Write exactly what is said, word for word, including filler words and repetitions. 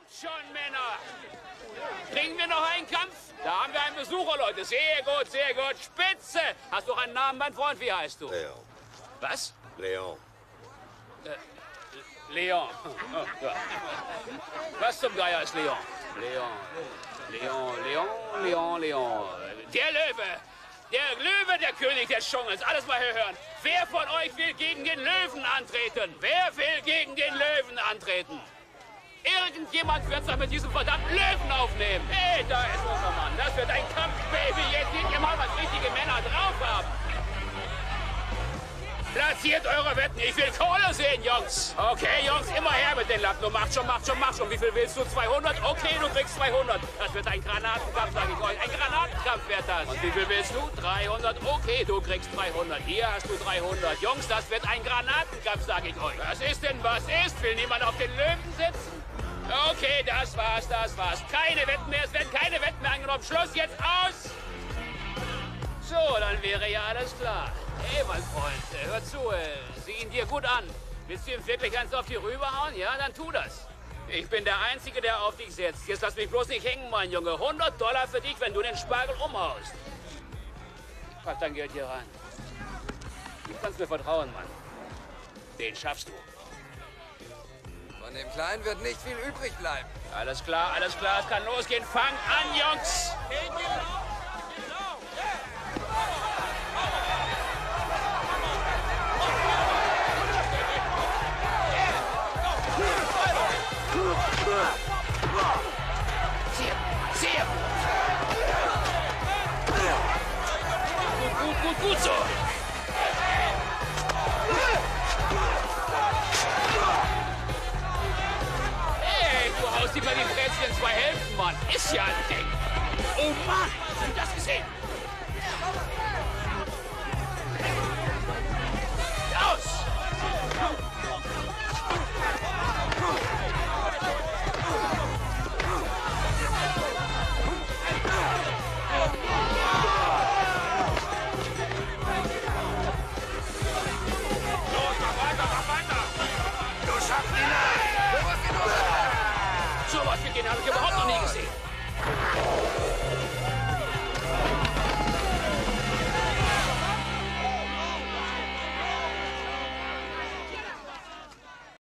schon, Männer. Kriegen wir noch einen Kampf? Da haben wir einen Besucher, Leute. Sehr gut, sehr gut. Spitze. Hast du einen Namen, mein Freund? Wie heißt du? Leon. Was? Leon. Äh, Leon. Oh, ja. Was zum Geier ist Leon? Leon. Leon, Leon, Leon, Leon. Der Löwe. Der Löwe, der König des Dschungels. Alles mal hier hören. Wer von euch will gegen den Löwen antreten? Wer will gegen den Löwen antreten? Irgendjemand wird sich mit diesem verdammten Löwen aufnehmen. Hey, da ist unser Mann. Das wird ein Kampf, Baby. Jetzt seht ihr mal, was richtige Männer drauf haben. Platziert eure Wetten. Ich will Kohle sehen, Jungs. Okay, Jungs, immer her mit den Lappen. Du machst schon, machst schon, machst schon. Wie viel willst du? zweihundert? Okay, du kriegst zweihundert. Das wird ein Granatenkampf, sage ich euch. Ein Granatenkampf wird das. Und wie viel willst du? dreihundert? Okay, du kriegst dreihundert. Hier hast du dreihundert. Jungs, das wird ein Granatenkampf, sage ich euch. Was ist denn, was ist? Will niemand auf den Löwen sitzen? Okay, das war's, das war's. Keine Wetten mehr, es werden keine Wetten mehr angenommen. Schluss jetzt aus! So, dann wäre ja alles klar. Hey, mein Freund, äh, hör zu, äh, sieh ihn dir gut an. Willst du ihm wirklich ganz auf die Rübe hauen? Ja, dann tu das. Ich bin der Einzige, der auf dich setzt. Jetzt lass mich bloß nicht hängen, mein Junge. hundert Dollar für dich, wenn du den Spargel umhaust. Ich pack dein Geld hier rein. Du kannst mir vertrauen, Mann. Den schaffst du. Von dem Kleinen wird nicht viel übrig bleiben. Alles klar, alles klar, es kann losgehen. Fang an, Jungs! Sehr, sehr gut, gut, gut, gut so. Hey, du haust ihm mal die Präzchen in zwei Hälften, Mann. Ist ja ein Ding. Oh Mann, hast du das gesehen?